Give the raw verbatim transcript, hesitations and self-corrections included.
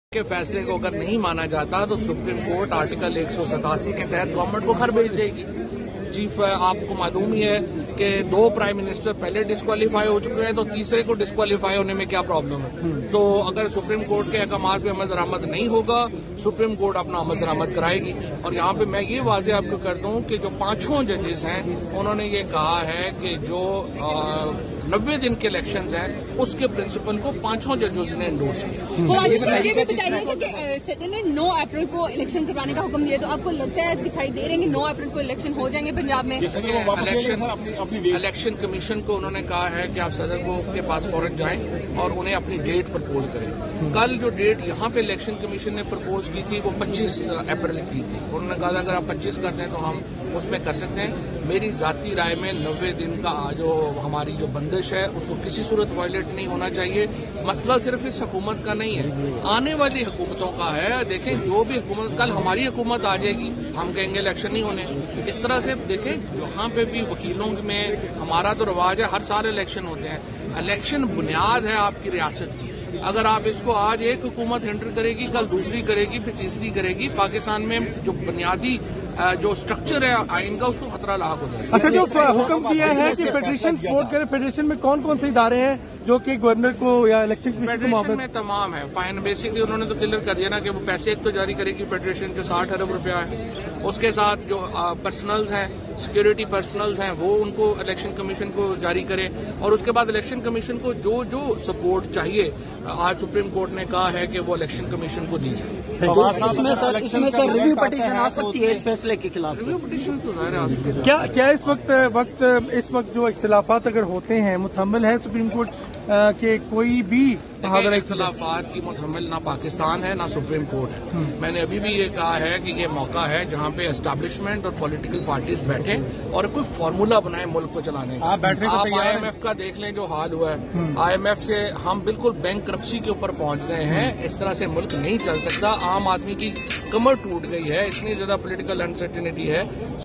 के फैसले को अगर नहीं माना जाता तो सुप्रीम कोर्ट आर्टिकल एक सौ सतासी के तहत गवर्नमेंट को घर भेज देगी। चीफ आपको मालूम ही है कि दो प्राइम मिनिस्टर पहले डिस्क्वालीफाई हो चुके हैं, तो तीसरे को डिस्क्वालीफाई होने में क्या प्रॉब्लम है। तो अगर सुप्रीम कोर्ट के अहकामात पे अमल दरामद नहीं होगा, सुप्रीम कोर्ट अपना अमल दरामद कराएगी। और यहाँ पे मैं ये वाजे आपको कर दूं कि जो पांचों जजेस हैं उन्होंने ये कहा है कि जो नब्बे दिन के इलेक्शंस हैं उसके प्रिंसिपल को पांचों जजेस ने एंडोर्स किया। ये भी बताइए कि सदन ने नौ अप्रैल को इलेक्शन करवाने का हुक्म दिया, तो आपको लगता है दिखाई दे रहे हैं कि नौ अप्रैल को इलेक्शन हो जाएंगे पंजाब में? इलेक्शन इलेक्शन कमीशन को उन्होंने कहा है कि आप सदन को के पास फौरन जाएं और उन्हें अपनी डेट प्रपोज करें। कल जो डेट यहाँ पे इलेक्शन कमीशन ने प्रपोज की थी वो पच्चीस अप्रैल की थी। उन्होंने कहा अगर आप पच्चीस कर दें तो हम उसमें कर सकते हैं। मेरी जाती राय में नब्बे दिन का जो हमारी जो बंदिश है उसको किसी सूरत वायलेट नहीं होना चाहिए। मसला सिर्फ इस हुकूमत का नहीं है, आने वाली हुकूमतों का है। देखें जो भी हुकूमत, कल हमारी हुकूमत आ जाएगी, हम कहेंगे इलेक्शन नहीं होने। इस तरह से देखें जहाँ पे भी वकीलों में हमारा तो रवाज है, हर साल इलेक्शन होते हैं। इलेक्शन बुनियाद है आपकी रियासत की। अगर आप इसको आज एक हुकूमत एंटर करेगी, कल दूसरी करेगी, फिर तीसरी करेगी, पाकिस्तान में जो बुनियादी जो स्ट्रक्चर है आइन का उसको खतरा लाक हो जाएगा। अच्छा, जो हुक्म दिया है कि फेडरेशन सपोर्ट करे, फेडरेशन में कौन कौन से इदारे हैं जो कि गवर्नर को या इलेक्शन फेडरेशन में तमाम है। फाइन बेसिकली उन्होंने तो क्लियर कर दिया ना कि वो पैसे एक तो जारी करेगी फेडरेशन जो साठ अरब रुपया है, उसके साथ जो पर्सनल्स हैं, सिक्योरिटी पर्सनल्स हैं, वो उनको इलेक्शन कमीशन को जारी करे। और उसके बाद इलेक्शन कमीशन को जो जो सपोर्ट चाहिए आज सुप्रीम कोर्ट ने कहा है कि वो इलेक्शन कमीशन को दी जाए। इसमें सर इसमें सर रिव्यू पिटीशन आ सकती है इस फैसले के खिलाफ? रिव्यू पिटीशन तो जाहिर है आ सकती है। क्या क्या इस वक्त वक्त इस वक्त जो इख्तिलाफात अगर होते हैं मुतहम्मिल है सुप्रीम कोर्ट के कोई भी इख्तिलाफात की मुतहम्मिल ना पाकिस्तान है ना सुप्रीम कोर्ट है। मैंने अभी भी ये कहा है कि ये मौका है जहाँ पे एस्टैब्लिशमेंट और पॉलिटिकल पार्टीज बैठे और कोई फार्मूला बनाए मुल्क को चलाने का। आप बैठने को तैयार हैं? आईएमएफ का देख लें जो हाल हुआ है, आईएमएफ से हम बिल्कुल बैंकरप्सी के ऊपर पहुंच गए हैं। इस तरह से मुल्क नहीं चल सकता। आम आदमी की कमर टूट गई है, इतनी ज्यादा पॉलिटिकल अनसर्टेनिटी है।